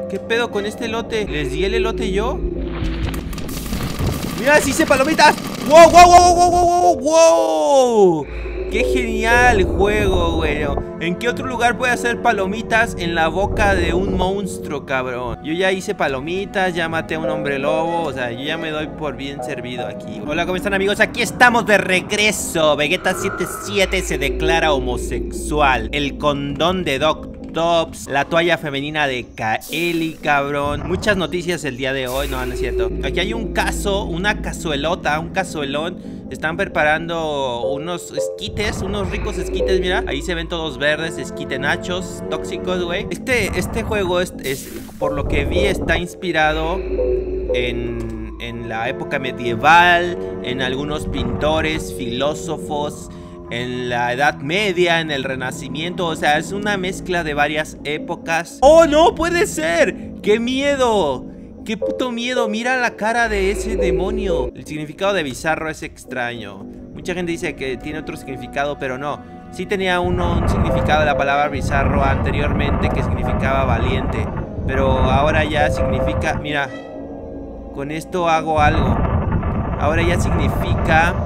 ¿Qué pedo con este elote? ¿Les di el elote yo? ¡Mira, sí hice palomitas! ¡Wow, wow, wow, wow, wow, wow, wow! ¡Qué genial juego, güey! ¿En qué otro lugar puede hacer palomitas en la boca de un monstruo, cabrón? Yo ya hice palomitas, ya maté a un hombre lobo. O sea, yo ya me doy por bien servido aquí. Hola, ¿cómo están, amigos? Aquí estamos de regreso. Vegeta 77 se declara homosexual. El condón de Doctops, la toalla femenina de Kaeli, cabrón. Muchas noticias el día de hoy, no es cierto. Aquí hay un caso, una cazuelota, un cazuelón. Están preparando unos esquites, unos ricos esquites, mira. Ahí se ven todos verdes, esquite nachos, tóxicos, güey. Este juego es, por lo que vi, está inspirado en la época medieval, en algunos pintores, filósofos, en la Edad Media, en el Renacimiento. O sea, es una mezcla de varias épocas. ¡Oh, no puede ser! ¡Qué miedo! ¡Qué puto miedo! Mira la cara de ese demonio. El significado de bizarro es extraño. Mucha gente dice que tiene otro significado, pero no. Sí tenía un significado de la palabra bizarro anteriormente, que significaba valiente. Pero ahora ya significa... Mira, con esto hago algo. Ahora ya significa...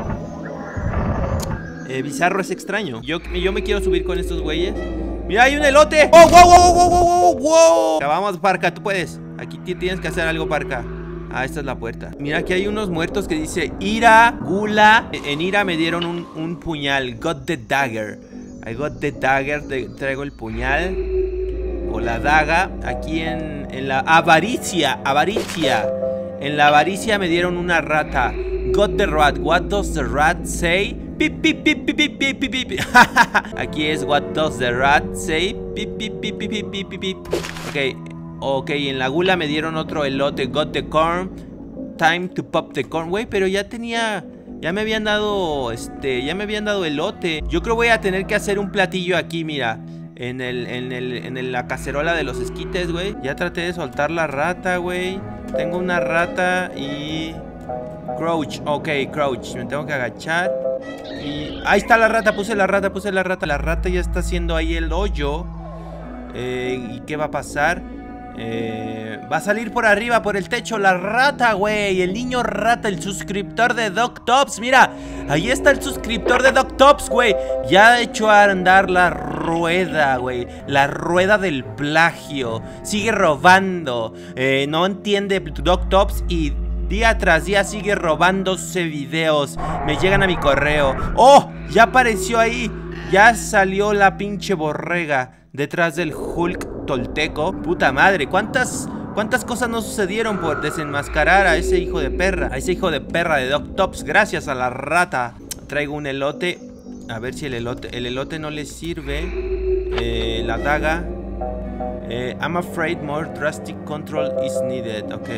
bizarro es extraño. Yo me quiero subir con estos güeyes. ¡Mira, hay un elote! ¡Oh, wow, wow, wow, wow, wow, wow! Vamos, Parca, tú puedes. Aquí tienes que hacer algo, Parca. Ah, esta es la puerta. Mira, aquí hay unos muertos que dice Ira, Gula. En Ira me dieron un puñal. Got the dagger. I got the dagger. Traigo el puñal. O la daga. Aquí en la avaricia. Avaricia. En la avaricia me dieron una rata. Got the rat. What does the rat say? Pip, pip, pip, pip, pip, pip, pip, pip. Aquí es what does the rat say? Pip, pip, pip, pip, pip, pip, pip, pip. Ok, en la gula me dieron otro elote. Got the corn. Time to pop the corn. Güey, pero ya tenía... Ya me habían dado... Ya me habían dado elote. Yo creo voy a tener que hacer un platillo aquí, mira. En la cacerola de los esquites, güey. Ya traté de soltar la rata, güey. Tengo una rata y... Crouch, ok, crouch. Me tengo que agachar. Y... ahí está la rata, puse la rata. La rata ya está haciendo ahí el hoyo. ¿Y qué va a pasar? Va a salir por arriba, por el techo, la rata, güey. El niño rata, el suscriptor de Doctops. Mira, ahí está el suscriptor de Doctops, güey. Ya ha hecho andar la rueda, güey. La rueda del plagio. Sigue robando. No entiende Doctops y... día tras día sigue robándose videos. Me llegan a mi correo. ¡Oh! Ya apareció ahí. Ya salió la pinche borrega detrás del Hulk tolteco. Puta madre, ¿cuántas cosas no sucedieron por desenmascarar a ese hijo de perra? A ese hijo de perra de Doctops, gracias a la rata. Traigo un elote. A ver si el elote no le sirve. La daga. I'm afraid more drastic control is needed. Ok.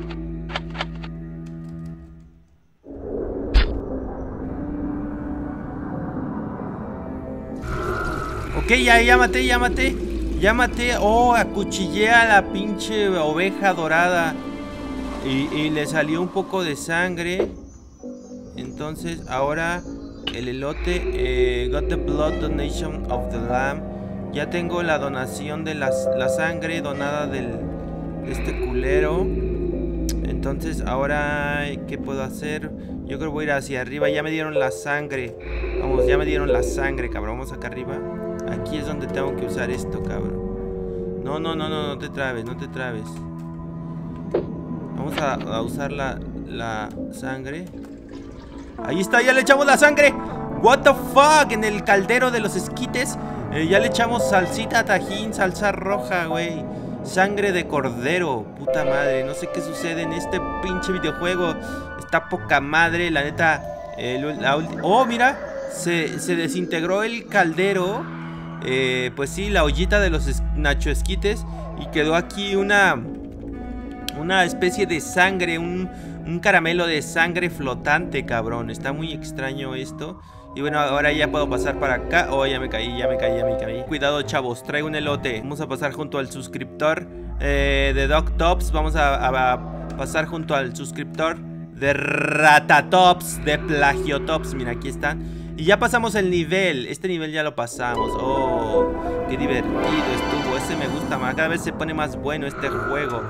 Ok, ya maté. Oh, acuchillé a la pinche oveja dorada. Y le salió un poco de sangre. Entonces, ahora el elote. Got the blood donation of the lamb. Ya tengo la donación de la sangre donada de este culero. Entonces, ahora, ¿qué puedo hacer? Yo creo que voy a ir hacia arriba. Ya me dieron la sangre. Vamos, ya me dieron la sangre, cabrón. Vamos acá arriba. Aquí es donde tengo que usar esto, cabrón. No te trabes, Vamos a usar la sangre. Ahí está, ya le echamos la sangre. What the fuck, en el caldero de los esquites. Ya le echamos salsita, tajín, salsa roja, güey. Sangre de cordero, puta madre. No sé qué sucede en este pinche videojuego. Está poca madre, la neta. Oh, mira, se desintegró el caldero. Pues sí, la ollita de los nacho esquites. Y quedó aquí una especie de sangre, un caramelo de sangre flotante, cabrón. Está muy extraño esto. Y bueno, ahora ya puedo pasar para acá. Oh, ya me caí. Cuidado, chavos, traigo un elote. Vamos a pasar junto al suscriptor de Doctops. Vamos a pasar junto al suscriptor de Ratatops, de Plagiotops. Mira, aquí están. Y ya pasamos el nivel. Este nivel ya lo pasamos. Oh, qué divertido estuvo. Ese me gusta más. Cada vez se pone más bueno este juego.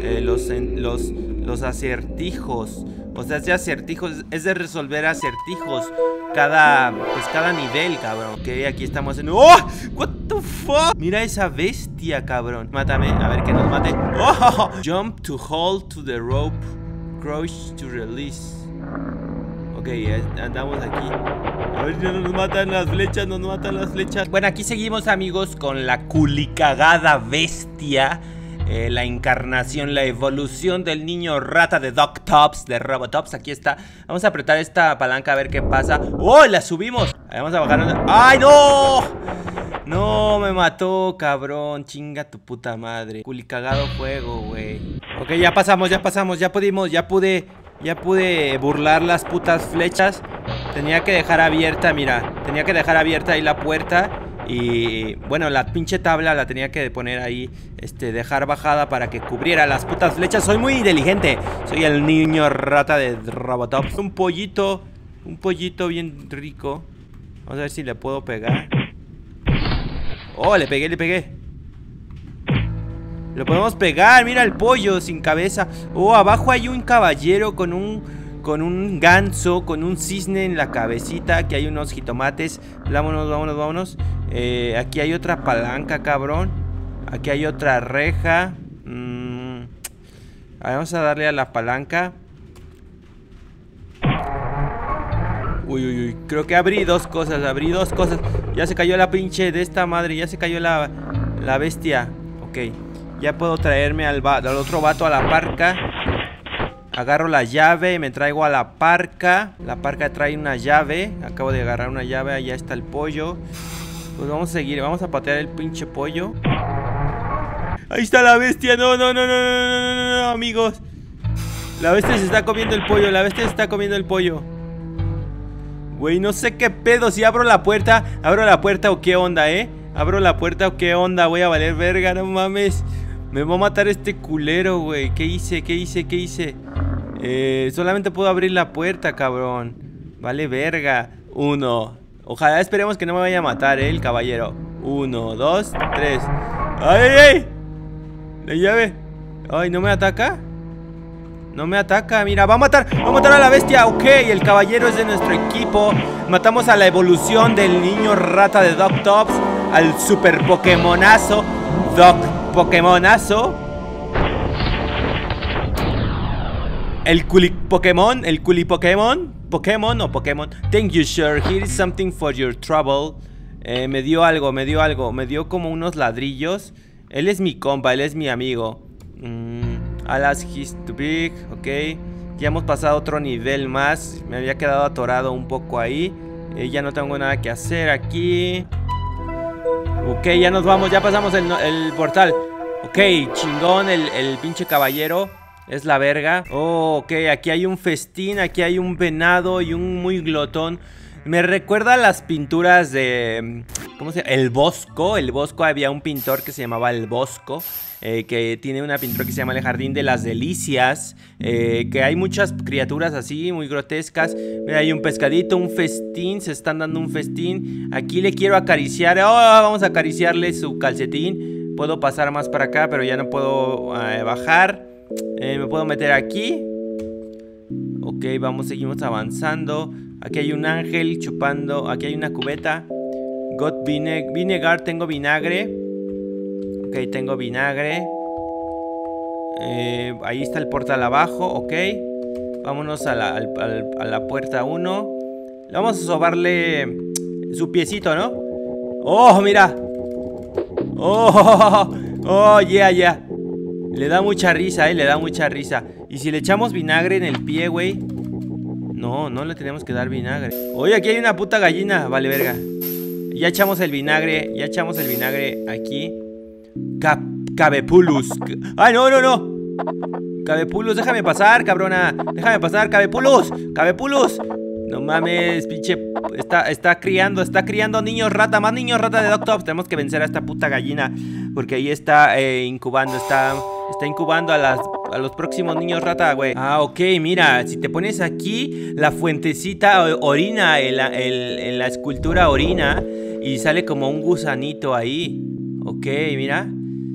Los acertijos. O sea, es de acertijos, es de resolver acertijos cada nivel, cabrón. Ok, aquí estamos en... ¡Oh! What the fuck? Mira esa bestia, cabrón. Mátame, a ver que nos mate. ¡Oh! Jump to hold to the rope. Crouch to release. Ok, andamos aquí. A ver si no nos matan las flechas, nos matan las flechas. Bueno, aquí seguimos, amigos, con la culicagada bestia. La encarnación, la evolución del niño rata de Doctops, de Robotops. Aquí está. Vamos a apretar esta palanca a ver qué pasa. ¡Oh! ¡La subimos! Vamos a bajar. ¡Ay, no! No, me mató, cabrón. Chinga tu puta madre. Culicagado juego, güey. Ok, ya pasamos, ya pudimos, ya pude burlar las putas flechas. Tenía que dejar abierta, mira. Tenía que dejar abierta ahí la puerta. Y bueno, la pinche tabla la tenía que poner ahí, dejar bajada para que cubriera las putas flechas. Soy muy inteligente. Soy el niño rata de Robotops. Un pollito bien rico. Vamos a ver si le puedo pegar. Oh, le pegué. Lo podemos pegar, mira el pollo sin cabeza. Oh, abajo hay un caballero con un ganso, con un cisne en la cabecita. Aquí hay unos jitomates. Vámonos. Aquí hay otra palanca, cabrón. Aquí hay otra reja. Vamos a darle a la palanca. Uy, creo que abrí dos cosas. Ya se cayó la pinche de esta madre. Ya se cayó la bestia. Ok, ya puedo traerme al otro vato a la parca. Agarro la llave, me traigo a la parca. La parca trae una llave. Acabo de agarrar una llave, allá está el pollo. Pues vamos a seguir, vamos a patear el pinche pollo. Ahí está la bestia, no, amigos. La bestia se está comiendo el pollo, Güey, no sé qué pedo, si abro la puerta o qué onda, abro la puerta o qué onda, voy a valer verga, no mames. Me va a matar este culero, güey. ¿Qué hice? Solamente puedo abrir la puerta, cabrón. Vale verga. Ojalá esperemos que no me vaya a matar, el caballero. 1, 2, 3. ¡Ay! La llave. Ay, ¿no me ataca? No me ataca, mira, va a matar a la bestia. Ok, el caballero es de nuestro equipo. Matamos a la evolución del niño rata de Doctops, al super Pokémonazo Pokémonazo. El culi Pokémon. Pokémon. Thank you, sir. Here is something for your trouble. Me dio algo. Me dio como unos ladrillos. Él es mi compa, él es mi amigo. Alas, he's too big. Ok. Ya hemos pasado otro nivel más. Me había quedado atorado un poco ahí. Ya no tengo nada que hacer aquí. Ok, ya nos vamos, ya pasamos el portal. Ok, chingón, el pinche caballero. Es la verga. Oh, ok, aquí hay un festín, aquí hay un venado y un muy glotón. Me recuerda a las pinturas de... ¿cómo se llama? El Bosco. El Bosco, había un pintor que se llamaba El Bosco, que tiene una pintura que se llama El Jardín de las Delicias, que hay muchas criaturas así, muy grotescas. Mira, hay un pescadito, un festín, se están dando un festín. Aquí le quiero acariciar. Oh, vamos a acariciarle su calcetín. Puedo pasar más para acá, pero ya no puedo bajar. Me puedo meter aquí. Ok, seguimos avanzando. Aquí hay un ángel chupando. Aquí hay una cubeta. Got vinegar, tengo vinagre. Ok, tengo vinagre. Ahí está el portal abajo, ok. Vámonos a la puerta 1. Vamos a sobarle su piecito, ¿no? ¡Oh, mira! ¡Oh, yeah! Le da mucha risa, le da mucha risa. Y si le echamos vinagre en el pie, güey. No le tenemos que dar vinagre. Oye, aquí hay una puta gallina. Vale, verga. Ya echamos el vinagre aquí. Cabepulus. ¡Ay, no! Cabepulus, déjame pasar, cabrona. Déjame pasar, Cabepulus. No mames, pinche. Está criando niños rata. Más niños rata de Doctops. Tenemos que vencer a esta puta gallina, porque ahí está incubando. Está incubando a los próximos niños rata, güey. Ah, ok, mira. Si te pones aquí, la fuentecita orina. En la escultura orina. Y sale como un gusanito ahí. Ok, mira.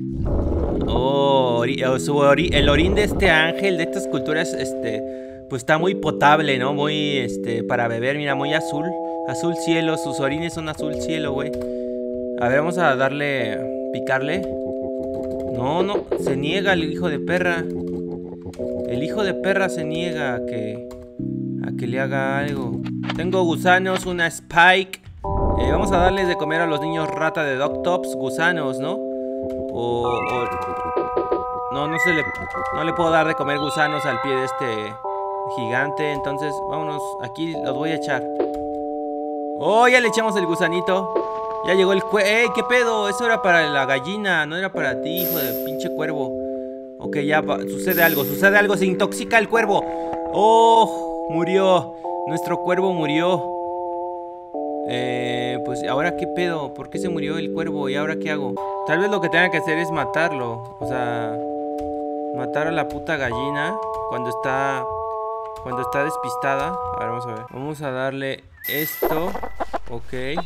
Oh, el orín de este ángel, de estas culturas, pues está muy potable, ¿no? Muy, para beber, mira, muy azul. Azul cielo, sus orines son azul cielo, güey. A ver, vamos a darle, picarle. No, no, se niega el hijo de perra. El hijo de perra se niega a que le haga algo. Tengo gusanos, una spike. Vamos a darles de comer a los niños rata de Doctops, gusanos, ¿no? No, no le puedo dar de comer gusanos al pie de este gigante. Entonces, vámonos, aquí los voy a echar. Oh, ya le echamos el gusanito. Ya llegó el ¡Ey, qué pedo! Eso era para la gallina, no era para ti, hijo de pinche cuervo. Ok, ya sucede algo, se intoxica el cuervo. Oh, murió. Nuestro cuervo murió. Pues ahora qué pedo, ¿por qué se murió el cuervo? ¿Y ahora qué hago? Tal vez lo que tenga que hacer es matarlo. O sea, matar a la puta gallina cuando está despistada. A ver, vamos a ver. Vamos a darle esto. Ok.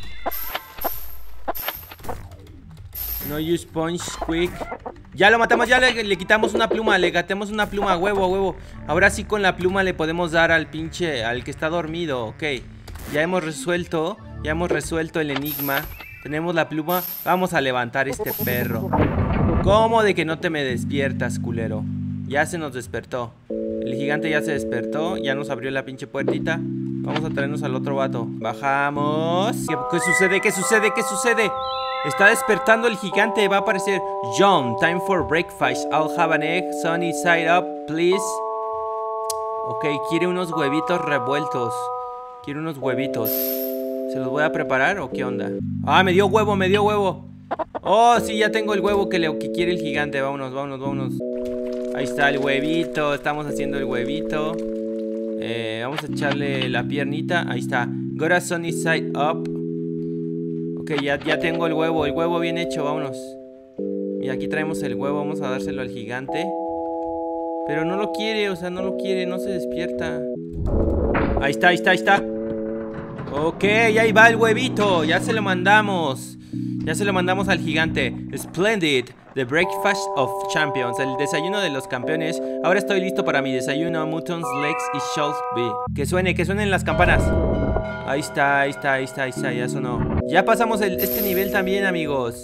No use punch quick. Ya lo matamos, ya le quitamos una pluma. Le gatemos una pluma, huevo, huevo. Ahora sí con la pluma le podemos dar al pinche, al que está dormido. Ok, ya hemos resuelto el enigma. Tenemos la pluma, vamos a levantar este perro. ¿Cómo de que no te me despiertas, culero? Ya se nos despertó. El gigante ya se despertó, ya nos abrió la pinche puertita. Vamos a traernos al otro vato. Bajamos. ¿Qué sucede? ¿Qué sucede? ¿Qué sucede? Está despertando el gigante, va a aparecer. John, time for breakfast. I'll have an egg, sunny side up, please. Ok, quiere unos huevitos revueltos. Quiere unos huevitos. ¿Se los voy a preparar o qué onda? Ah, me dio huevo, me dio huevo. Oh, sí, ya tengo el huevo que quiere el gigante. Vámonos, vámonos, vámonos. Ahí está el huevito, estamos haciendo el huevito. Vamos a echarle la piernita. Ahí está. Got a sunny side up. Ok, ya tengo el huevo bien hecho, vámonos. Y aquí traemos el huevo, vamos a dárselo al gigante. Pero no lo quiere, o sea, no lo quiere, no se despierta. Ahí está, ahí está, ahí está. Ok, ahí va el huevito, ya se lo mandamos. Ya se lo mandamos al gigante. Splendid, the breakfast of champions. El desayuno de los campeones. Ahora estoy listo para mi desayuno. Mutton's legs y shall be. Que suenen las campanas. Ahí está, ahí está, ahí está, ahí está, ya sonó. Ya pasamos este nivel también, amigos.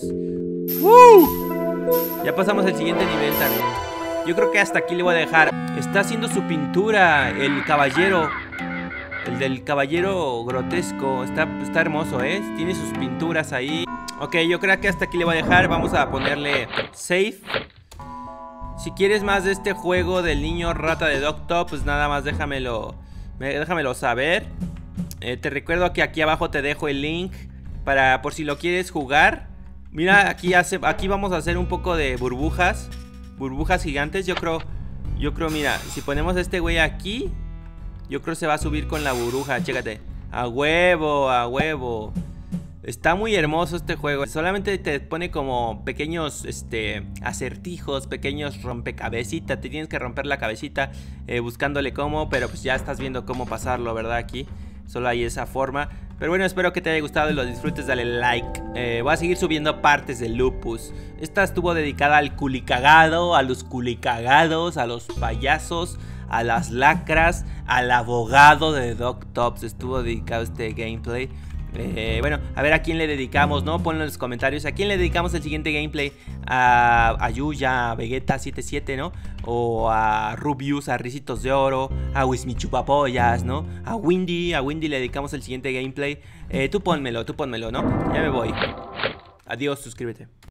Ya pasamos el siguiente nivel también. Yo creo que hasta aquí le voy a dejar. Está haciendo su pintura, el caballero. El del caballero grotesco. Está hermoso, ¿eh? Tiene sus pinturas ahí. Ok, yo creo que hasta aquí le voy a dejar. Vamos a ponerle save. Si quieres más de este juego del niño rata de Doctop, pues nada más déjamelo saber. Te recuerdo que aquí abajo te dejo el link por si lo quieres jugar. Mira, aquí vamos a hacer un poco de burbujas. Burbujas gigantes, yo creo, mira, si ponemos a este güey aquí, yo creo se va a subir con la burbuja, chécate. A huevo, a huevo. Está muy hermoso este juego. Solamente te pone como pequeños acertijos, pequeños rompecabecitas. Te tienes que romper la cabecita buscándole cómo, pero pues ya estás viendo cómo pasarlo, ¿verdad? Aquí solo hay esa forma. Pero bueno, espero que te haya gustado y lo disfrutes, dale like. Voy a seguir subiendo partes de Lupus. Esta estuvo dedicada al culicagado, a los culicagados, a los payasos, a las lacras, al abogado de Doctops. Estuvo dedicado este gameplay. Bueno, a ver a quién le dedicamos, ¿no? Ponlo en los comentarios. ¿A quién le dedicamos el siguiente gameplay? A Yuya, a Vegeta77, ¿no? O a Rubius, a Ricitos de Oro, a Wismichupapollas, ¿no? A Windy le dedicamos el siguiente gameplay. Tú pónmelo, ¿no? Ya me voy. Adiós, suscríbete.